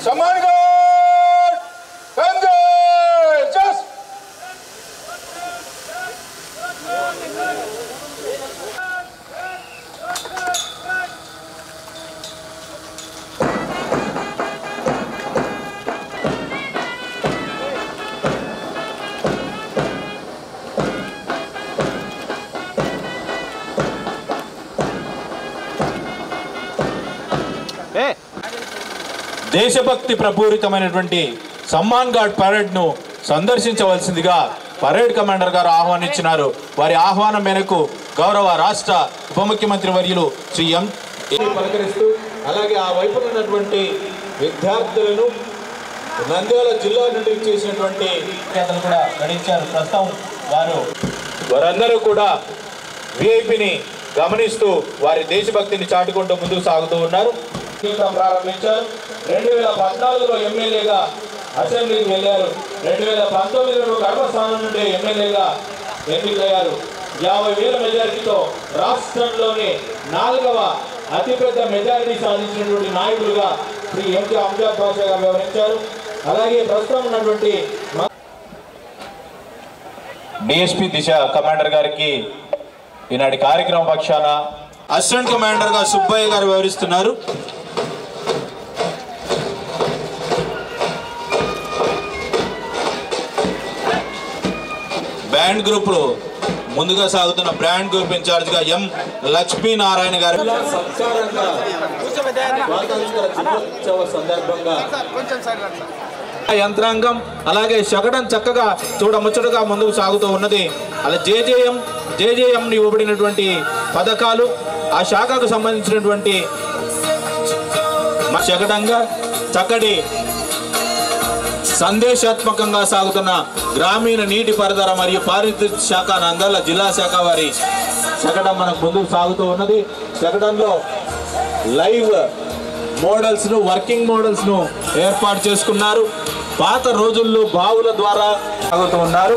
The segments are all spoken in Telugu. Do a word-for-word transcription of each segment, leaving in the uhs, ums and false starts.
सम्मान जस्ट దేశభక్తి ప్రపూరితమైనటువంటి సమ్మాన్ గార్డ్ పరేడ్ ను సందర్శించవలసిందిగా పరేడ్ కమాండర్ గారు ఆహ్వానించినారు. వారి ఆహ్వానం మేరకు గౌరవ రాష్ట్ర ఉప ముఖ్యమంత్రి వర్యులు శ్రీ ఎం పలకరిస్తూ అలాగే ఆ వైపు ఉన్నటువంటి విద్యార్థులను నంద్యాల జిల్లా నుండి చేసినటువంటి విద్యార్థులు కూడా గడించారు. ప్రస్తుతం వారు వారందరూ కూడా విఐపిని గమనిస్తూ వారి దేశభక్తిని చాటుకుంటూ ముందుకు సాగుతూ ఉన్నారు. ప్రారంభించారు. రెండు వేల పద్నాలుగులో ఎమ్మెల్యేగా అసెంబ్లీకి వెళ్ళారు. రెండు వేల పంతొమ్మిదిలో కడప స్థానం నుండి ఎమ్మెల్యేగా ఎన్నికయ్యారు. యాభై వేల మెజారిటీతో రాష్ట్రంలోనే నాలుగవ అతిపెద్ద మెజారిటీ సాధించినటువంటి నాయకులుగా శ్రీ ఎంకే అంజాద్ బాషా గారు వివరించారు. అలాగే ప్రస్తుతం ఉన్నటువంటి డిఎస్పీ దిశ కమాండర్ గారికి ఈనాటి కార్యక్రమ పక్షాన అసిస్టెంట్ కమాండర్ గా సుబ్బయ్య గారు వివరిస్తున్నారు. బ్రాండ్ గ్రూప్ లో ముందుగా సాగుతున్న బ్రాండ్ గ్రూప్ ఇన్ఛార్జ్ గా ఎం లక్ష్మీ నారాయణ గారు సందర్భంగా యంత్రాంగం అలాగే శకటం చక్కగా చూడముచ్చటగా ముందుకు సాగుతూ ఉన్నది. అలా జేజేఎం జేజేఎం ఇవ్వబడినటువంటి పథకాలు ఆ శాఖకు సంబంధించినటువంటి శకటంగా చక్కటి సందేశాత్మకంగా సాగుతున్న గ్రామీణ నీటి పారుదల మరియు పారిశుద్ధ్య శాఖ నంద్యాల జిల్లా శాఖ వారి శకటం మనకు ముందుకు సాగుతూ ఉన్నది. శకటంలో లైవ్ మోడల్స్ ను వర్కింగ్ మోడల్స్ ను ఏర్పాటు చేసుకున్నారు. పాత రోజుల్లో బావుల ద్వారా సాగుతూ ఉన్నారు.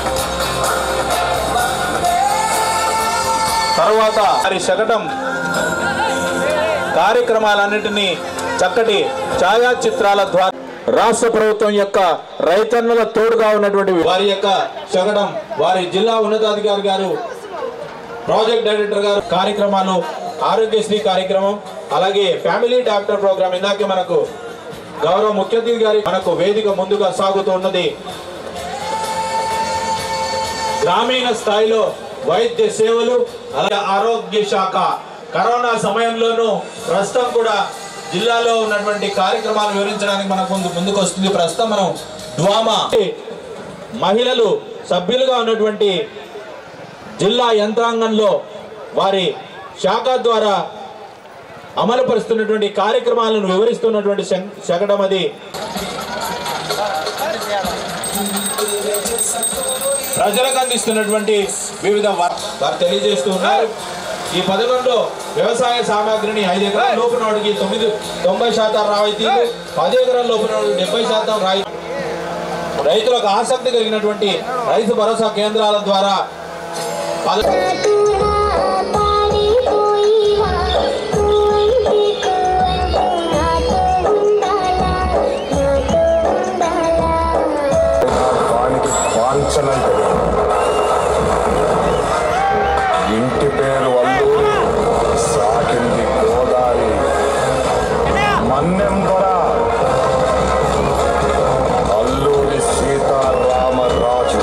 తర్వాత వారి శకటం కార్యక్రమాలన్నింటినీ చక్కటి ఛాయాచిత్రాల ద్వారా రాష్ట్ర ప్రభుత్వం యొక్క రైతన్నుల తోడుగా ఉన్నటువంటి వారి యొక్క శకటం వారి జిల్లా ఉన్నతాధికారి గారు ప్రాజెక్ట్ డైరెక్టర్ గారు కార్యక్రమాలు ఆరోగ్యశ్రీ కార్యక్రమం అలాగే ఫ్యామిలీ డాక్టర్ ప్రోగ్రామ్ ఇందాకే మనకు గౌరవ ముఖ్య అతిథి గారి మనకు వేదిక ముందుగా సాగుతూ ఉన్నది. గ్రామీణ స్థాయిలో వైద్య సేవలు అలాగే ఆరోగ్య శాఖ కరోనా సమయంలోనూ ప్రస్తుతం కూడా జిల్లాలో ఉన్నటువంటి కార్యక్రమాలు వివరించడానికి మనకు ముందు ముందుకు వస్తుంది. ప్రస్తుతం మనం డ్వామా మహిళలు సభ్యులుగా ఉన్నటువంటి జిల్లా యంత్రాంగంలో వారి శాఖ ద్వారా అమలు పరుస్తున్నటువంటి కార్యక్రమాలను వివరిస్తున్నటువంటి శకటం అది. ప్రజలకు అందిస్తున్నటువంటి వివిధ వారు తెలియజేస్తూ ఉన్నారు. ఈ పథకంలో వ్యవసాయ సామాగ్రిని ఐదు ఎకరాల లోపునోడికి తొమ్మిది తొంభై శాతం రాయితీలు, పది ఎకరాల లోపునోడికి డెబ్బై శాతం రాయి రైతులకు ఆసక్తి కలిగినటువంటి రైతు భరోసా కేంద్రాల ద్వారా ఇంటి పేరు అల్లూరి సాకింది గోదారి మన్నెం దొర అల్లూరి సీతారామరాజు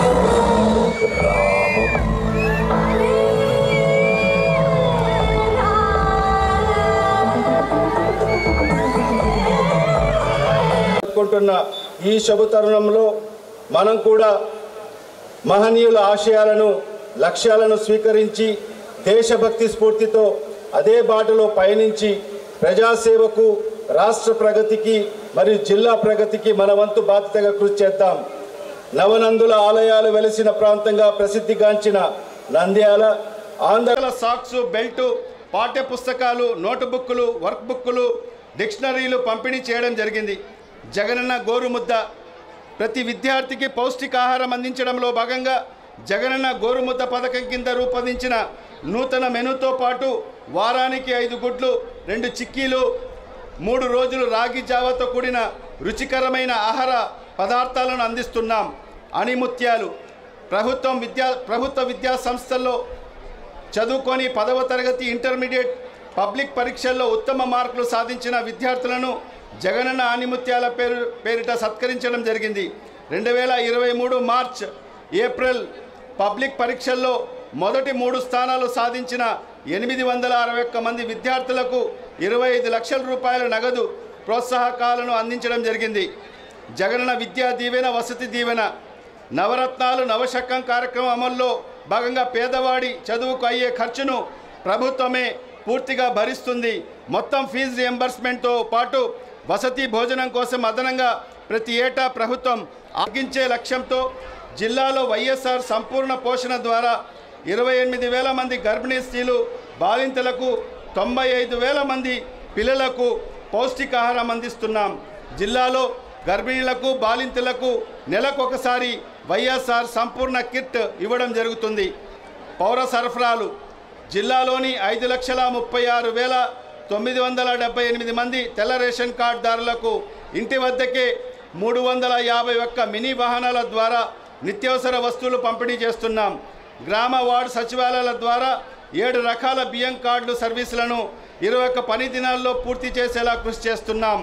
ఈ శుభ తరుణంలో మనం కూడా మహనీయుల ఆశయాలను లక్ష్యాలను స్వీకరించి దేశభక్తి స్ఫూర్తితో అదే బాటలో పయనించి ప్రజాసేవకు రాష్ట్ర ప్రగతికి మరియు జిల్లా ప్రగతికి మన వంతు బాధ్యతగా కృషి చేద్దాం. నవనందుల ఆలయాలు వెలిసిన ప్రాంతంగా ప్రసిద్ధిగాంచిన నంద్యాల ఆంధ్ర సాక్స్ బెల్టు పాఠ్య పుస్తకాలు నోటుబుక్కులు వర్క్ బుక్కులు డిక్షనరీలు పంపిణీ చేయడం జరిగింది. జగనన్న గోరుముద్ద ప్రతి విద్యార్థికి పౌష్టికాహారం అందించడంలో భాగంగా జగనన్న గోరుముద్ద పథకం కింద రూపొందించిన నూతన మెనూతో పాటు వారానికి ఐదు గుడ్లు రెండు చిక్కీలు మూడు రోజులు రాగి జావతో కూడిన రుచికరమైన ఆహార పదార్థాలను అందిస్తున్నాం. అణిముత్యాలు ప్రభుత్వం విద్యా ప్రభుత్వ విద్యా సంస్థల్లో చదువుకొని పదవ తరగతి ఇంటర్మీడియట్ పబ్లిక్ పరీక్షల్లో ఉత్తమ మార్కులు సాధించిన విద్యార్థులను జగనన్న ఆణిముత్యాల పేరు పేరిట సత్కరించడం జరిగింది. రెండు వేల ఇరవై మూడు మార్చ్ ఏప్రిల్ పబ్లిక్ పరీక్షల్లో మొదటి మూడు స్థానాలు సాధించిన ఎనిమిది వందల అరవై ఒక్క మంది విద్యార్థులకు ఇరవై ఐదు లక్షల రూపాయల నగదు ప్రోత్సాహకాలను అందించడం జరిగింది. జగనన్న విద్యా దీవెన, వసతి దీవెన, నవరత్నాలు, నవశకం కార్యక్రమం అమల్లో భాగంగా పేదవాడి చదువుకు అయ్యే ఖర్చును ప్రభుత్వమే పూర్తిగా భరిస్తుంది. మొత్తం ఫీజు రియంబర్స్మెంట్తో పాటు వసతి భోజనం కోసం అదనంగా ప్రతి ఏటా ప్రభుత్వం ఆగించే లక్ష్యంతో జిల్లాలో వైఎస్ఆర్ సంపూర్ణ పోషణ ద్వారా ఇరవై ఎనిమిది వేల మంది గర్భిణీ స్త్రీలు, బాలింతలకు తొంభై ఐదు వేల మంది పిల్లలకు పౌష్టికాహారం అందిస్తున్నాం. జిల్లాలో గర్భిణీలకు, బాలింతలకు నెలకు ఒకసారి వైఎస్ఆర్ సంపూర్ణ కిట్ ఇవ్వడం జరుగుతుంది. పౌర సరఫరాలు జిల్లాలోని ఐదు లక్షల ముప్పై ఆరు వేల తొమ్మిది వందల డెబ్బై ఎనిమిది మంది తెల్ల రేషన్ కార్డుదారులకు ఇంటి వద్దకే మూడు వందల యాభై ఒక్క మినీ వాహనాల ద్వారా నిత్యావసర వస్తువులు పంపిణీ చేస్తున్నాం. గ్రామ వార్డు సచివాలయాల ద్వారా ఏడు రకాల బియ్యం కార్డులు సర్వీసులను ఇరవై ఒక్క పని దినాల్లో పూర్తి చేసేలా కృషి చేస్తున్నాం.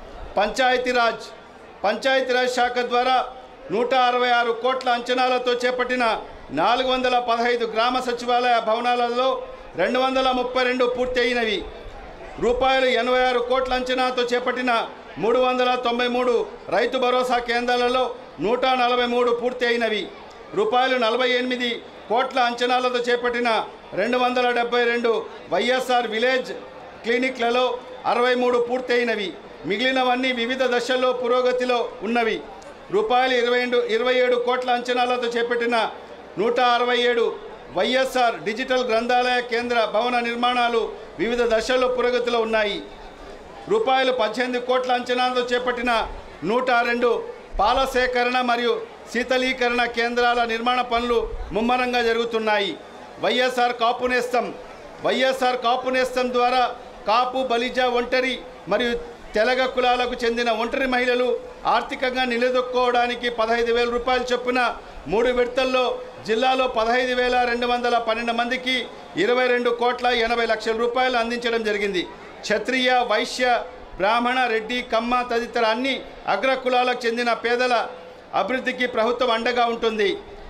పంచాయతీరాజ్ పంచాయతీరాజ్ శాఖ ద్వారా నూట అరవై ఆరు కోట్ల అంచనాలతో చేపట్టిన నాలుగు వందల పదహైదు గ్రామ సచివాలయ భవనాలలో రెండు వందల ముప్పై రెండు పూర్తి అయినవి. రూపాయలు ఎనభై ఆరు కోట్ల అంచనాతో చేపట్టిన మూడు వందల తొంభై మూడు రైతు భరోసా కేంద్రాలలో నూట నలభై మూడు పూర్తి అయినవి. రూపాయలు నలభై ఎనిమిది కోట్ల అంచనాలతో చేపట్టిన రెండు వందల డెబ్బై రెండు వైఎస్ఆర్ విలేజ్ క్లినిక్లలో అరవై మూడు పూర్తి అయినవి. మిగిలినవన్నీ వివిధ దశల్లో పురోగతిలో ఉన్నవి. రూపాయలు ఇరవై రెండు ఇరవై ఏడు కోట్ల అంచనాలతో చేపట్టిన నూట అరవై ఏడు వైఎస్ఆర్ డిజిటల్ గ్రంథాలయ కేంద్ర భవన నిర్మాణాలు వివిధ దశల్లో పురోగతిలో ఉన్నాయి. రూపాయలు పద్దెనిమిది కోట్ల అంచనాలతో చేపట్టిన నూట రెండు పాల సేకరణ మరియు శీతలీకరణ కేంద్రాల నిర్మాణ పనులు ముమ్మరంగా జరుగుతున్నాయి. వైఎస్ఆర్ కాపు నేస్తం వైఎస్ఆర్ కాపు నేస్తం ద్వారా కాపు, బలిజ, ఒంటరి మరియు తెలగ కులాలకు చెందిన ఒంటరి మహిళలు ఆర్థికంగా నిలదొక్కుకోవడానికి పదహైదు వేల రూపాయలు చొప్పున మూడు విడతల్లో జిల్లాలో పదహైదు వేల రెండు వందల పన్నెండు మందికి ఇరవై రెండు కోట్ల ఎనభై లక్షల రూపాయలు అందించడం జరిగింది. క్షత్రియ, వైశ్య, బ్రాహ్మణ, రెడ్డి, కమ్మ తదితర అన్ని అగ్ర కులాలకు చెందిన పేదల అభివృద్ధికి ప్రభుత్వం అండగా ఉంటుంది.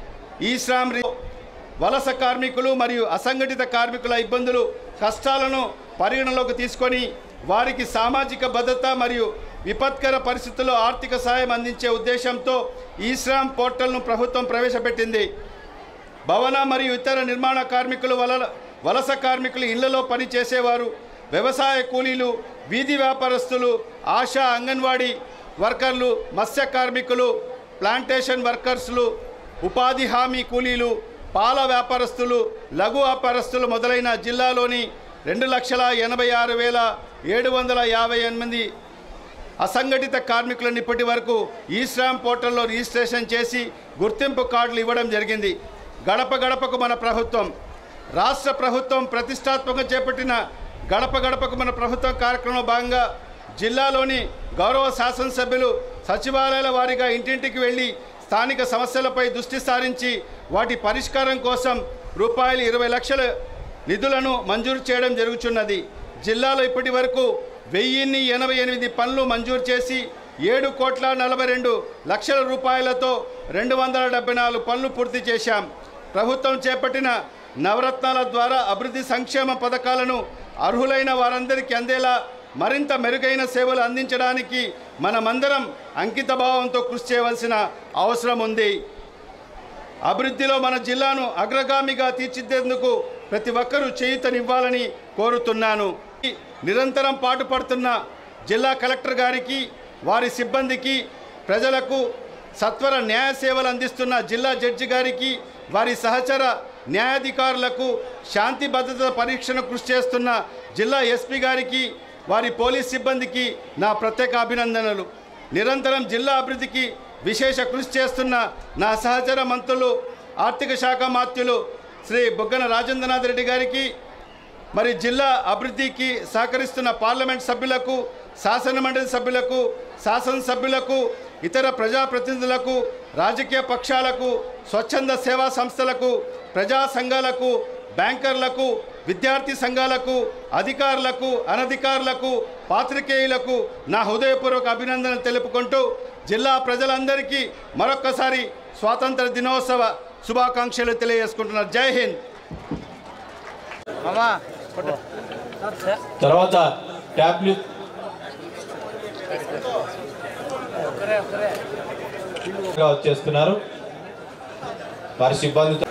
ఈ శ్రామ్ వలస కార్మికులు మరియు అసంఘటిత కార్మికుల ఇబ్బందులు, కష్టాలను పరిగణలోకి తీసుకొని వారికి సామాజిక భద్రత మరియు విపత్కర పరిస్థితుల్లో ఆర్థిక సాయం అందించే ఉద్దేశంతో ఈ శ్రామ్ పోర్టల్ను ప్రభుత్వం ప్రవేశపెట్టింది. భవన మరియు ఇతర నిర్మాణ కార్మికులు, వల వలస కార్మికులు, ఇళ్లలో పనిచేసేవారు, వ్యవసాయ కూలీలు, వీధి వ్యాపారస్తులు, ఆశా, అంగన్వాడీ వర్కర్లు, మత్స్య కార్మికులు, ప్లాంటేషన్ వర్కర్స్లు, ఉపాధి హామీ కూలీలు, పాల వ్యాపారస్తులు, లఘు వ్యాపారస్తులు మొదలైన జిల్లాలోని రెండు లక్షల ఎనభై ఆరు వేల ఏడు వందల యాభై ఎనిమిది అసంఘటిత కార్మికులను ఇప్పటి వరకు ఈ శ్రామ్ పోర్టల్లో రిజిస్ట్రేషన్ చేసి గుర్తింపు కార్డులు ఇవ్వడం జరిగింది. గడప గడపకు మన ప్రభుత్వం రాష్ట్ర ప్రభుత్వం ప్రతిష్టాత్మకంగా చేపట్టిన గడప గడపకు మన ప్రభుత్వం కార్యక్రమంలో భాగంగా జిల్లాలోని గౌరవ శాసనసభ్యులు సచివాలయాల వారీగా ఇంటింటికి వెళ్ళి స్థానిక సమస్యలపై దృష్టి సారించి వాటి పరిష్కారం కోసం రూపాయలు ఇరవై లక్షల నిధులను మంజూరు చేయడం జరుగుతున్నది. జిల్లాలో ఇప్పటి వరకు వెయ్యిన్ని ఎనభై ఎనిమిది పనులు మంజూరు చేసి ఏడు కోట్ల నలభై రెండు లక్షల రూపాయలతో రెండు వందల డెబ్బై నాలుగు పనులు పూర్తి చేశాం. ప్రభుత్వం చేపట్టిన నవరత్నాల ద్వారా అభివృద్ధి సంక్షేమ పథకాలను అర్హులైన వారందరికీ అందేలా మరింత మెరుగైన సేవలు అందించడానికి మనమందరం అంకితభావంతో కృషి చేయవలసిన అవసరం ఉంది. అభివృద్ధిలో మన జిల్లాను అగ్రగామిగా తీర్చిదిద్దేందుకు ప్రతి ఒక్కరూ చేయూతనివ్వాలని కోరుతున్నాను. నిరంతరం పాటుపడుతున్న జిల్లా కలెక్టర్ గారికి, వారి సిబ్బందికి, ప్రజలకు సత్వర న్యాయ సేవలు అందిస్తున్న జిల్లా జడ్జి గారికి, వారి సహచర న్యాయాధికారులకు, శాంతి భద్రత పరీక్షను కృషి చేస్తున్న జిల్లా ఎస్పీ గారికి, వారి పోలీస్ సిబ్బందికి నా ప్రత్యేక అభినందనలు. నిరంతరం జిల్లా అభివృద్ధికి విశేష కృషి చేస్తున్న నా సహచర మంత్రులు, ఆర్థిక శాఖ మాత్యులు శ్రీ బుగ్గన రాజేంద్రనాథ్ రెడ్డి గారికి, మరి జిల్లా అభివృద్ధికి సహకరిస్తున్న పార్లమెంట్ సభ్యులకు, శాసనమండలి సభ్యులకు, శాసనసభ్యులకు, ఇతర ప్రజాప్రతినిధులకు, రాజకీయ పక్షాలకు, స్వచ్ఛంద సేవా సంస్థలకు, ప్రజా సంఘాలకు, బ్యాంకర్లకు, విద్యార్థి సంఘాలకు, అధికారులకు, అనధికారులకు, పాత్రికేయులకు నా హృదయపూర్వక అభినందనలు తెలుపుకుంటూ జిల్లా ప్రజలందరికీ మరొక్కసారి స్వాతంత్ర దినోత్సవ శుభాకాంక్షలు తెలియజేసుకుంటున్నారు. జై హింద్. తర్వాత ట్యాబ్లెట్ వచ్చేస్తున్నారు వారి సిబ్బందితో.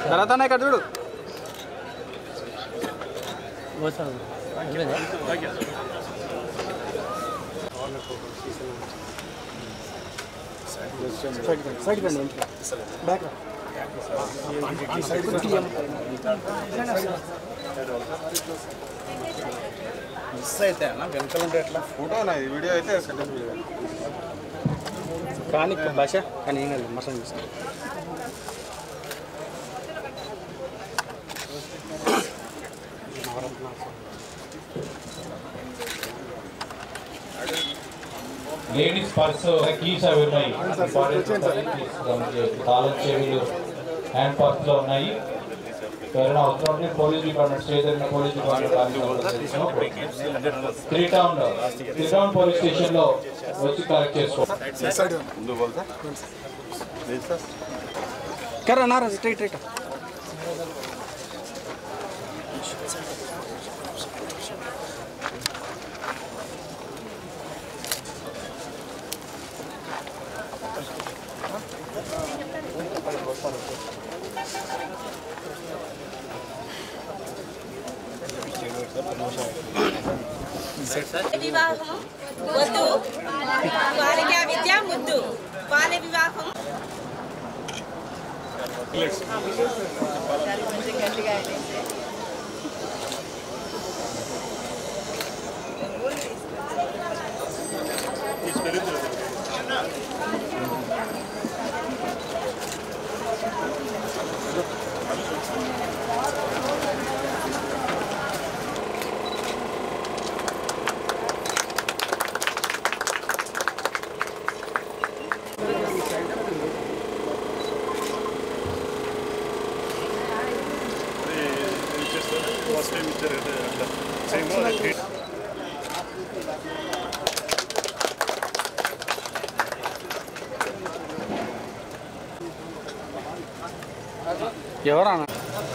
మిస్ అయితే అన్న వెనకాల ఉంటే ఎట్లా ఫోటో అనేది వీడియో అయితే కానీ భాష కానీ ఏం కాదు మసాలా తీసుకో. లేడీస్ పర్స్ కీస్ అవి ఉన్నాయి, తాళం చెవిలు హ్యాండ్ పర్స్ లో ఉన్నాయి. ఎవరైనా అవసరం police department station police department three town three town police station లో వచ్చి కలెక్ట్ చేసుకో. వివాహం వద్దు, వాళ్ళకి ఆ విద్య ముద్దు, వాళ్ళ వివాహం. ఎవరన్నా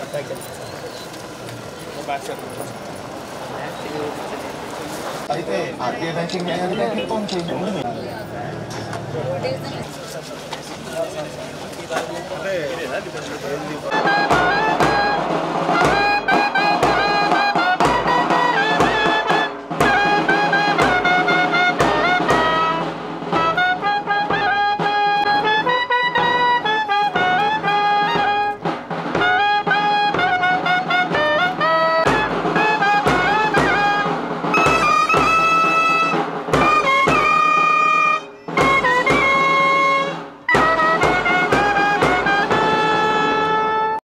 అయితే ఆర్టీఐ బ్యాంకింగ్ మేనేజర్కి ఫోన్ చేయండి. అంటే